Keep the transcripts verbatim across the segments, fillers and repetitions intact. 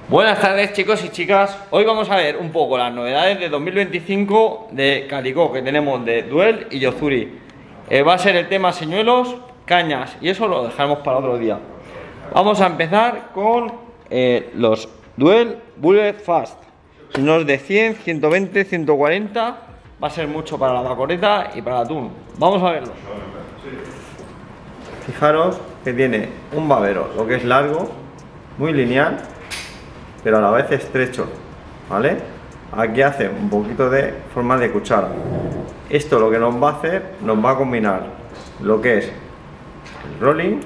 Buenas tardes, chicos y chicas. Hoy vamos a ver un poco las novedades de dos mil veinticinco de Calico que tenemos de Duel y Yozuri. Eh, va a ser el tema señuelos, cañas, y eso lo dejaremos para otro día. Vamos a empezar con eh, los Duel Bullet Fast. Señuelos de cien, ciento veinte, ciento cuarenta. Va a ser mucho para la bacoreta y para el atún. Vamos a verlo. Fijaros que tiene un babero, lo que es largo, muy lineal, pero a la vez estrecho, ¿vale? Aquí hace un poquito de forma de cuchara. Esto lo que nos va a hacer, nos va a combinar lo que es el rolling,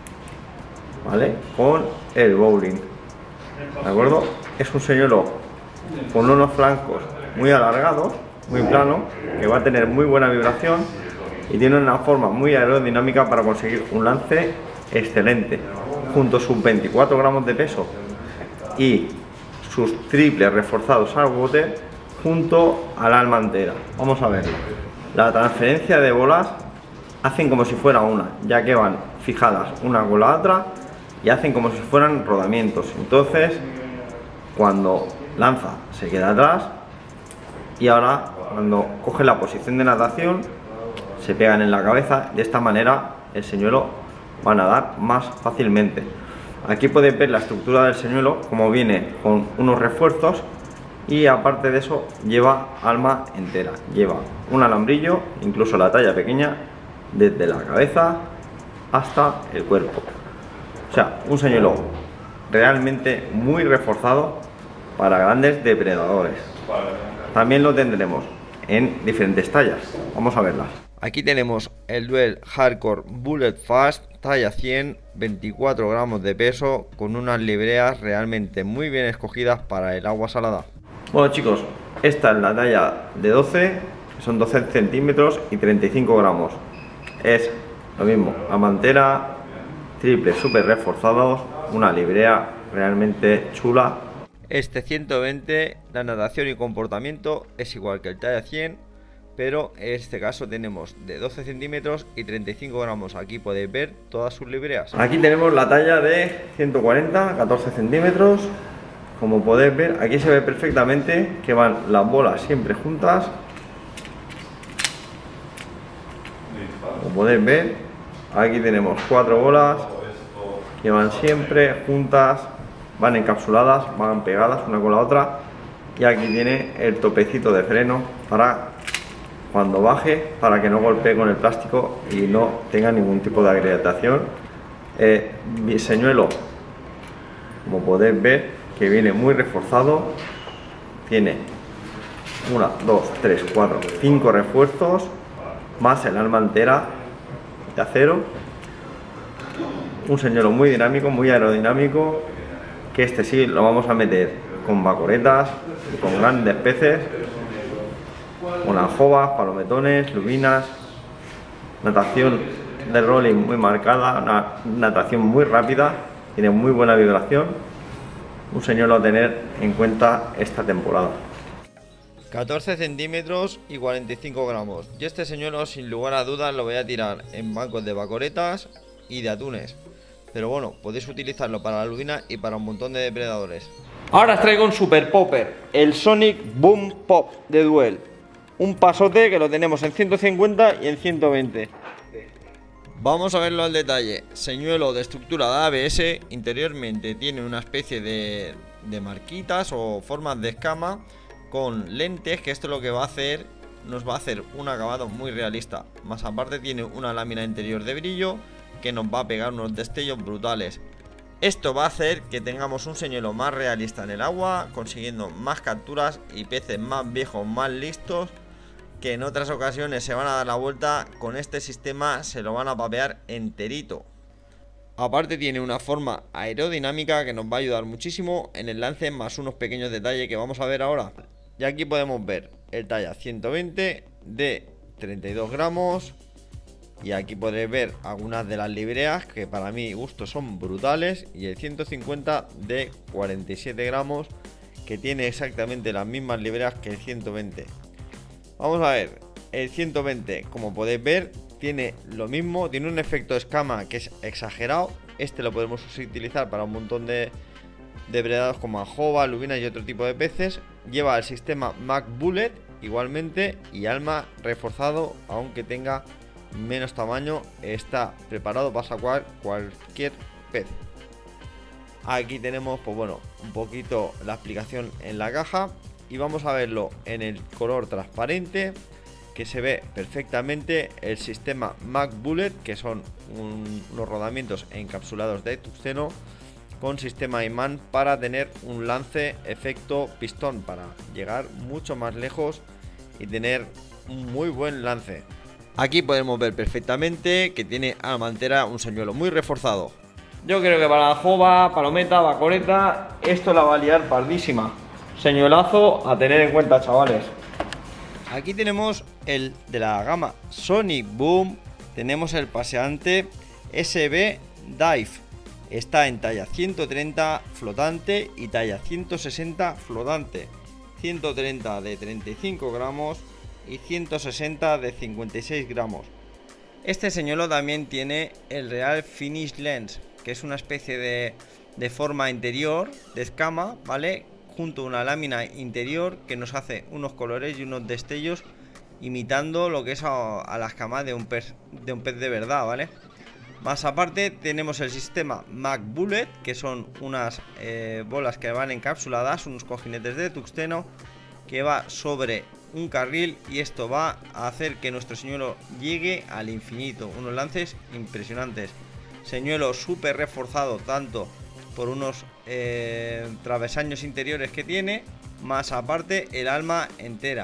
¿vale? Con el bowling, ¿de acuerdo? Es un señuelo con unos flancos muy alargados, muy plano, que va a tener muy buena vibración y tiene una forma muy aerodinámica para conseguir un lance excelente, junto a sus veinticuatro gramos de peso y sus triples reforzados al water junto a la alma entera. Vamos a verlo. La transferencia de bolas hacen como si fuera una, ya que van fijadas una con la otra y hacen como si fueran rodamientos. Entonces, cuando lanza se queda atrás y ahora cuando coge la posición de natación se pegan en la cabeza. De esta manera el señuelo va a nadar más fácilmente. Aquí podéis ver la estructura del señuelo, como viene con unos refuerzos, y aparte de eso lleva alma entera, lleva un alambrillo, incluso la talla pequeña, desde la cabeza hasta el cuerpo. O sea, un señuelo realmente muy reforzado para grandes depredadores. También lo tendremos en diferentes tallas. Vamos a verlas. Aquí tenemos el Duel Hardcore Bullet Fast, talla cien, veinticuatro gramos de peso, con unas libreas realmente muy bien escogidas para el agua salada. Bueno, chicos, esta es la talla de doce, son doce centímetros y treinta y cinco gramos. Es lo mismo, amantera, triple súper reforzados, una librea realmente chula. Este ciento veinte, la natación y comportamiento es igual que el talla cien, pero en este caso tenemos de doce centímetros y treinta y cinco gramos. Aquí podéis ver todas sus libreas. Aquí tenemos la talla de ciento cuarenta, catorce centímetros. Como podéis ver, aquí se ve perfectamente que van las bolas siempre juntas. Como podéis ver, aquí tenemos cuatro bolas que van siempre juntas, van encapsuladas, van pegadas una con la otra. Y aquí tiene el topecito de freno para cuando baje, para que no golpee con el plástico y no tenga ningún tipo de agrietación. Eh, mi señuelo, como podéis ver, que viene muy reforzado, tiene uno, dos, tres, cuatro, cinco refuerzos, más el alma entera de acero. Un señuelo muy dinámico, muy aerodinámico, que este sí lo vamos a meter con bacoretas y con grandes peces, con aljobas, palometones, lubinas, natación de rolling muy marcada, una natación muy rápida, tiene muy buena vibración. Un señuelo a tener en cuenta esta temporada. catorce centímetros y cuarenta y cinco gramos. Y este señuelo, sin lugar a dudas, lo voy a tirar en bancos de bacoretas y de atunes. Pero bueno, podéis utilizarlo para la lubina y para un montón de depredadores. Ahora os traigo un super popper, el Sonic Boom Pop de Duel. Un pasote que lo tenemos en ciento cincuenta y en ciento veinte. Vamos a verlo al detalle. Señuelo de estructura de A B S. Interiormente tiene una especie de, de marquitas o formas de escama con lentes, que esto lo que va a hacer, nos va a hacer un acabado muy realista. Más aparte tiene una lámina interior de brillo que nos va a pegar unos destellos brutales. Esto va a hacer que tengamos un señuelo más realista en el agua, consiguiendo más capturas y peces más viejos, más listos, que en otras ocasiones se van a dar la vuelta. Con este sistema se lo van a papear enterito. Aparte tiene una forma aerodinámica que nos va a ayudar muchísimo en el lance, más unos pequeños detalles que vamos a ver ahora. Y aquí podemos ver el talla ciento veinte de treinta y dos gramos. Y aquí podréis ver algunas de las libreas que para mi gusto son brutales. Y el ciento cincuenta de cuarenta y siete gramos, que tiene exactamente las mismas libreas que el ciento veinte. Vamos a ver, el ciento veinte, como podéis ver, tiene lo mismo, tiene un efecto escama que es exagerado. Este lo podemos utilizar para un montón de, depredados como anjova, lubinas y otro tipo de peces. Lleva el sistema Mag Bullet igualmente y alma reforzado, aunque tenga menos tamaño, está preparado para sacar cualquier pez. Aquí tenemos, pues bueno, un poquito la explicación en la caja y vamos a verlo en el color transparente, que se ve perfectamente el sistema Mag Bullet, que son un, unos rodamientos encapsulados de tungsteno con sistema imán para tener un lance efecto pistón, para llegar mucho más lejos y tener un muy buen lance. Aquí podemos ver perfectamente que tiene alma entera, un señuelo muy reforzado. Yo creo que para la jova, palometa, bacoreta, esto la va a liar pardísima. Señuelazo a tener en cuenta, chavales. Aquí tenemos el de la gama Sonic Boom. Tenemos el paseante S B Dive. Está en talla ciento treinta flotante y talla ciento sesenta flotante. ciento treinta de treinta y cinco gramos y ciento sesenta de cincuenta y seis gramos. Este señuelo también tiene el Real Finish Lens, que es una especie de, de forma interior de escama, ¿vale? Junto a una lámina interior que nos hace unos colores y unos destellos imitando lo que es a, a la escama de un pez de un pez de verdad, ¿vale? Más aparte tenemos el sistema Mag Bullet, que son unas eh, bolas que van encapsuladas, unos cojinetes de tungsteno que va sobre un carril, y esto va a hacer que nuestro señuelo llegue al infinito. Unos lances impresionantes. Señuelo súper reforzado tanto por unos eh, travesaños interiores que tiene, más aparte el alma entera.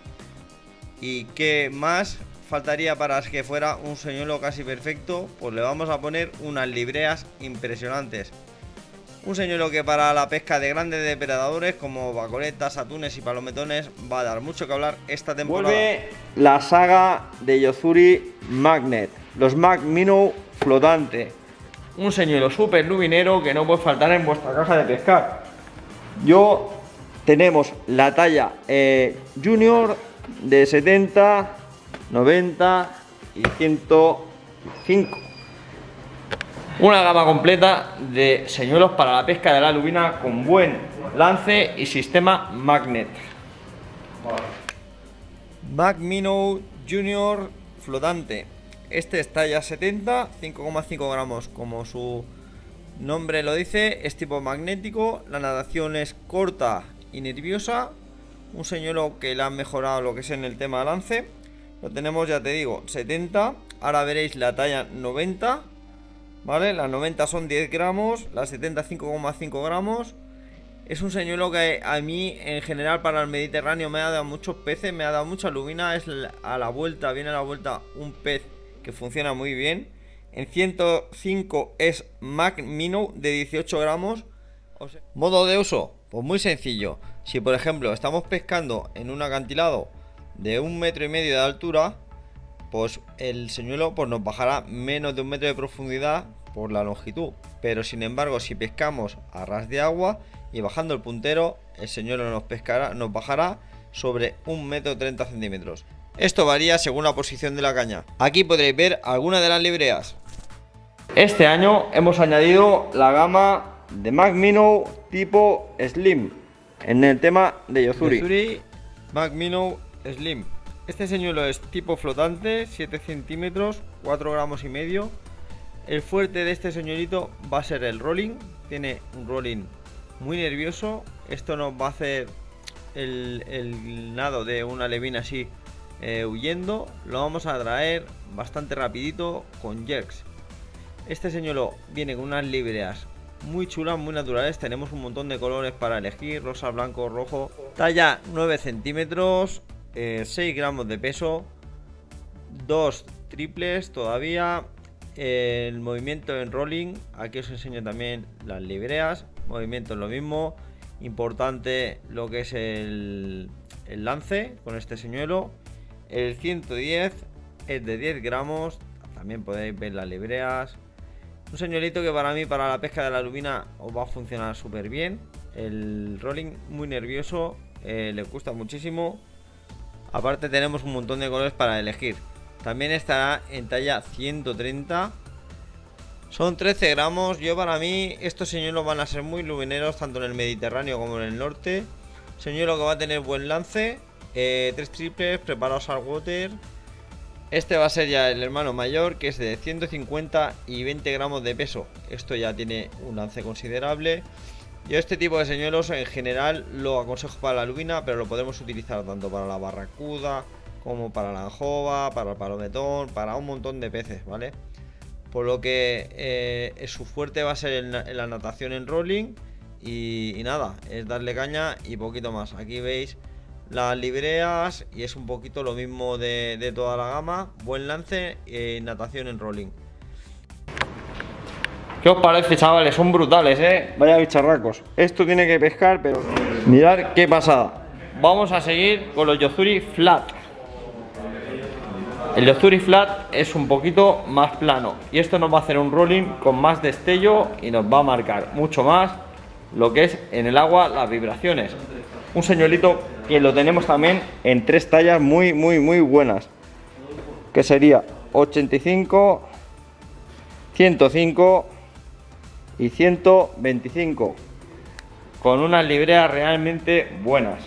¿Y qué más faltaría para que fuera un señuelo casi perfecto? Pues le vamos a poner unas libreas impresionantes. Un señuelo que para la pesca de grandes depredadores como bacoretas, atunes y palometones va a dar mucho que hablar esta temporada. Vuelve la saga de Yo-Zuri Magnet, los Mag Minnow flotante. Un señuelo súper lubinero que no puede faltar en vuestra caja de pescar. Yo tenemos la talla eh, Junior de setenta, noventa y ciento cinco. Una gama completa de señuelos para la pesca de la lubina con buen lance y sistema Magnet. Mag Minnow Junior flotante. Este es talla setenta, cinco coma cinco gramos, como su nombre lo dice, es tipo magnético. La nadación es corta y nerviosa. Un señuelo que le han mejorado lo que es en el tema de lance. Lo tenemos, ya te digo, setenta. Ahora veréis la talla noventa. ¿Vale? Las noventa son diez gramos, las setenta cinco coma cinco gramos. Es un señuelo que a mí en general para el Mediterráneo me ha dado muchos peces, me ha dado mucha lubina. Es a la vuelta, viene a la vuelta un pez que funciona muy bien. En ciento cinco es Mag Minnow de dieciocho gramos. O sea, modo de uso, pues muy sencillo. Si por ejemplo estamos pescando en un acantilado de un metro y medio de altura, pues el señuelo pues nos bajará menos de un metro de profundidad por la longitud. Pero sin embargo, si pescamos a ras de agua y bajando el puntero, el señuelo nos pescará, nos bajará sobre un metro treinta centímetros. Esto varía según la posición de la caña. Aquí podréis ver algunas de las libreas. Este año hemos añadido la gama de Mag Minnow tipo Slim en el tema de Yo-Zuri. Yo-Zuri Mag Minnow Slim. Este señuelo es tipo flotante, siete centímetros, cuatro gramos y medio. El fuerte de este señuelito va a ser el rolling. Tiene un rolling muy nervioso. Esto nos va a hacer el, el nado de una alevina así eh, huyendo. Lo vamos a traer bastante rapidito con jerks. Este señuelo viene con unas libreas muy chulas, muy naturales. Tenemos un montón de colores para elegir: rosa, blanco, rojo. Talla nueve centímetros, eh, seis gramos de peso, dos triples todavía. Eh, el movimiento en rolling, aquí os enseño también las libreas. Movimiento es lo mismo. Importante lo que es el, el lance con este señuelo. El ciento diez es de diez gramos. También podéis ver las libreas. Un señuelito que para mí, para la pesca de la lubina, os va a funcionar súper bien. El rolling muy nervioso, eh, le gusta muchísimo. Aparte tenemos un montón de colores para elegir. También estará en talla ciento treinta. Son trece gramos. Yo, para mí, estos señuelos van a ser muy lubineros, tanto en el Mediterráneo como en el norte. Señuelo que va a tener buen lance, eh, tres triples, preparados al water. Este va a ser ya el hermano mayor, que es de ciento cincuenta y veinte gramos de peso. Esto ya tiene un lance considerable. Yo este tipo de señuelos en general lo aconsejo para la lubina, pero lo podemos utilizar tanto para la barracuda como para la anjova, para el palometón, para un montón de peces, ¿vale? Por lo que eh, su fuerte va a ser en, en la natación en rolling y, y nada, es darle caña y poquito más. Aquí veis las libreas y es un poquito lo mismo de, de toda la gama. Buen lance y natación en rolling. ¿Qué os parece, chavales? Son brutales, ¿eh? Vaya bicharracos. Esto tiene que pescar, pero mirad qué pasada. Vamos a seguir con los Yo-Zuri Flat. El Yo-Zuri Flat es un poquito más plano y esto nos va a hacer un rolling con más destello y nos va a marcar mucho más lo que es en el agua las vibraciones. Un señuelito que lo tenemos también en tres tallas muy muy muy buenas, que sería ochenta y cinco, ciento cinco y ciento veinticinco, con unas libreas realmente buenas.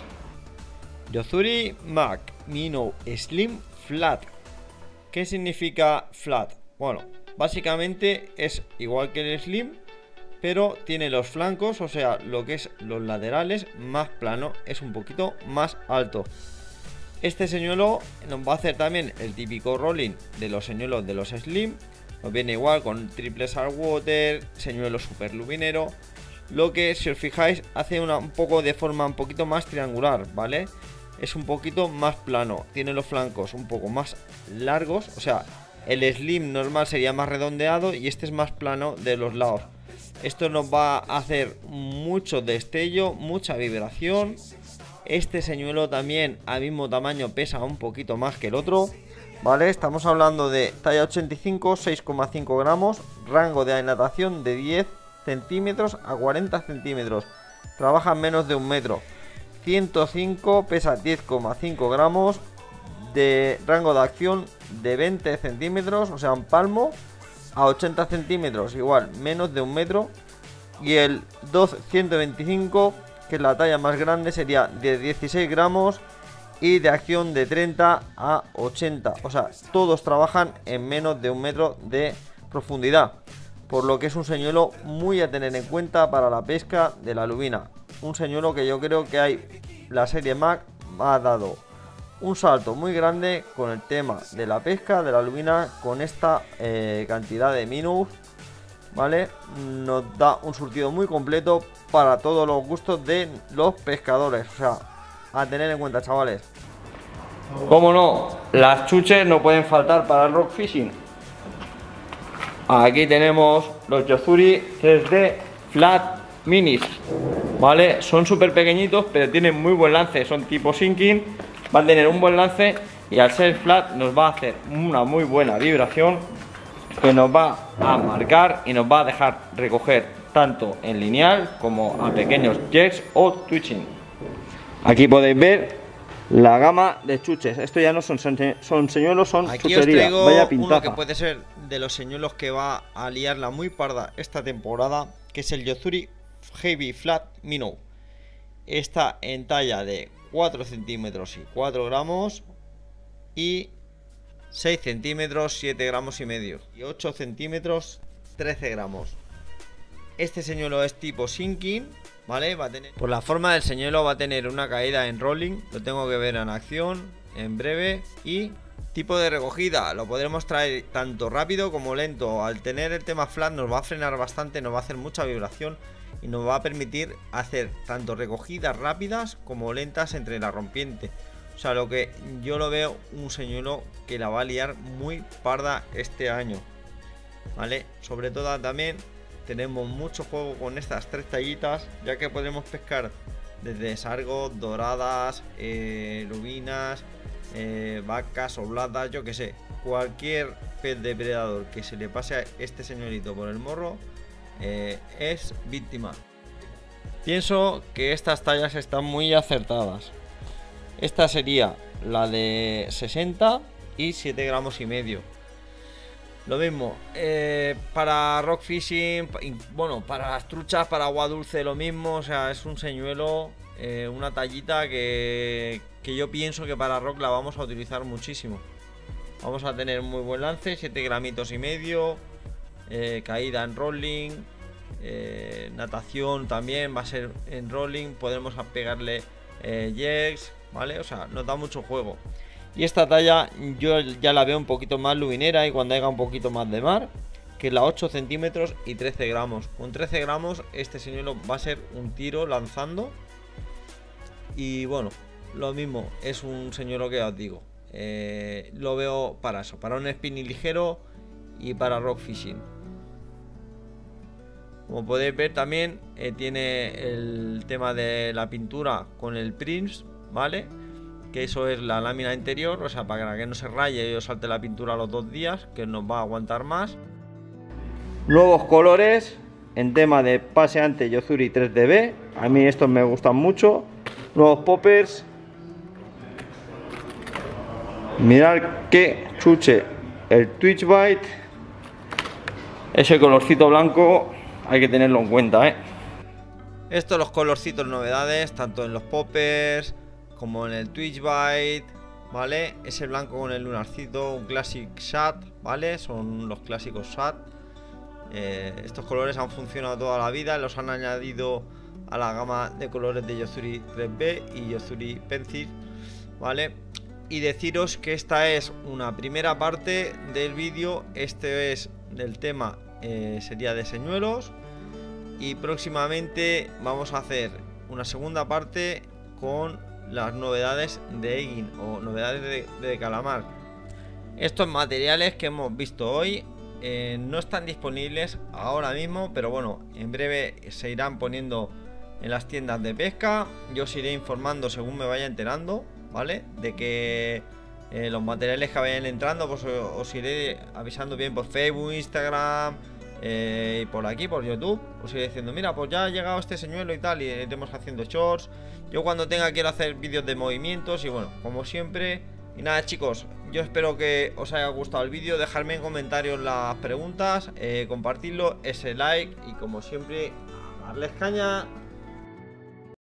Yo-Zuri Mac Minnow Slim Flat. ¿Qué significa flat? Bueno, básicamente es igual que el slim, pero tiene los flancos, o sea, lo que es los laterales, más plano, es un poquito más alto. Este señuelo nos va a hacer también el típico rolling de los señuelos de los slim. Nos viene igual con triple saltwater, señuelo super lubinero. Lo que, si os fijáis, hace una, un poco de forma un poquito más triangular, ¿vale? Es un poquito más plano, tiene los flancos un poco más largos, o sea, el slim normal sería más redondeado y este es más plano de los lados. Esto nos va a hacer mucho destello, mucha vibración. Este señuelo también al mismo tamaño pesa un poquito más que el otro, ¿vale? Estamos hablando de talla ochenta y cinco, seis coma cinco gramos, rango de natación de diez centímetros a cuarenta centímetros, trabaja en menos de un metro. ciento cinco, pesa diez coma cinco gramos, de rango de acción de veinte centímetros, o sea, un palmo, a ochenta centímetros, igual, menos de un metro. Y el dos ciento veinticinco, que es la talla más grande, sería de dieciséis gramos y de acción de treinta a ochenta. O sea, todos trabajan en menos de un metro de profundidad, por lo que es un señuelo muy a tener en cuenta para la pesca de la lubina. Un señuelo que yo creo que hay, la serie Mac ha dado un salto muy grande con el tema de la pesca de la lubina con esta eh, cantidad de minnows, ¿vale? Nos da un surtido muy completo para todos los gustos de los pescadores, o sea, a tener en cuenta, chavales. Como no, las chuches no pueden faltar para el rock fishing. Aquí tenemos los Yo-Zuri tres D Flat Minis, ¿vale? Son súper pequeñitos, pero tienen muy buen lance, son tipo sinking, van a tener un buen lance y al ser flat nos va a hacer una muy buena vibración que nos va a marcar y nos va a dejar recoger tanto en lineal como a pequeños jets o twitching. Aquí podéis ver la gama de chuches. Esto ya no son, son señuelos, son Aquí chuchería. Os traigo Vaya pintaza. uno que puede ser de los señuelos que va a liarla muy parda esta temporada, que es el Yo-Zuri Heavy Flat Minnow. Está en talla de cuatro centímetros y cuatro gramos y seis centímetros, siete gramos y medio y ocho centímetros, trece gramos. Este señuelo es tipo sinking, ¿vale? Va a tener, por la forma del señuelo, va a tener una caída en rolling. Lo tengo que ver en acción en breve. Y tipo de recogida, lo podremos traer tanto rápido como lento. Al tener el tema flat nos va a frenar bastante, nos va a hacer mucha vibración y nos va a permitir hacer tanto recogidas rápidas como lentas entre la rompiente. O sea, lo que yo lo veo un señuelo que la va a liar muy parda este año, ¿vale? Sobre todo también tenemos mucho juego con estas tres tallitas, ya que podremos pescar desde sargos, doradas, eh, lubinas, eh, vacas, obladas, yo que sé. Cualquier pez depredador que se le pase a este señorito por el morro eh, es víctima. Pienso que estas tallas están muy acertadas. Esta sería la de sesenta y siete gramos y medio. Lo mismo, eh, para rock fishing, bueno, para las truchas, para agua dulce lo mismo, o sea, es un señuelo, eh, una tallita que, que yo pienso que para rock la vamos a utilizar muchísimo. Vamos a tener muy buen lance, siete gramitos y medio, eh, caída en rolling, eh, natación también va a ser en rolling, podremos pegarle eh, jigs, ¿vale? O sea, nos da mucho juego. Y esta talla yo ya la veo un poquito más lubinera y cuando haya un poquito más de mar, que es la ocho centímetros y trece gramos. Con trece gramos este señuelo va a ser un tiro lanzando. Y bueno, lo mismo, es un señuelo que ya os digo. Eh, lo veo para eso, para un spinning ligero y para rock fishing. Como podéis ver también eh, tiene el tema de la pintura con el Prince, ¿vale? Que eso es la lámina interior, o sea, para que no se raye y os salte la pintura a los dos días, que nos va a aguantar más. Nuevos colores en tema de paseante Yo-Zuri tres D B, a mí estos me gustan mucho. Nuevos poppers. Mirad que chuche el Twitch Bite. Ese colorcito blanco hay que tenerlo en cuenta, ¿eh? Estos los colorcitos novedades, tanto en los poppers como en el Twitch Bite, ¿vale? Ese blanco con el lunarcito, un Classic Shad, ¿vale? Son los clásicos Shad. Eh, estos colores han funcionado toda la vida, los han añadido a la gama de colores de Yo-Zuri tres B y Yo-Zuri Pencil, ¿vale? Y deciros que esta es una primera parte del vídeo, este es del tema, eh, sería de señuelos, y próximamente vamos a hacer una segunda parte con las novedades de Egin o novedades de, de calamar. Estos materiales que hemos visto hoy eh, no están disponibles ahora mismo, pero bueno, en breve se irán poniendo en las tiendas de pesca. Yo os iré informando según me vaya enterando, ¿vale? De que eh, los materiales que vayan entrando, pues os, os iré avisando bien por Facebook, Instagram eh, y por aquí, por YouTube. Os iré diciendo, mira, pues ya ha llegado este señuelo y tal, y iremos haciendo shorts. Yo cuando tenga quiero hacer vídeos de movimientos y bueno, como siempre. Y nada, chicos, yo espero que os haya gustado el vídeo. Dejadme en comentarios las preguntas, eh, compartidlo, ese like y como siempre, darles caña.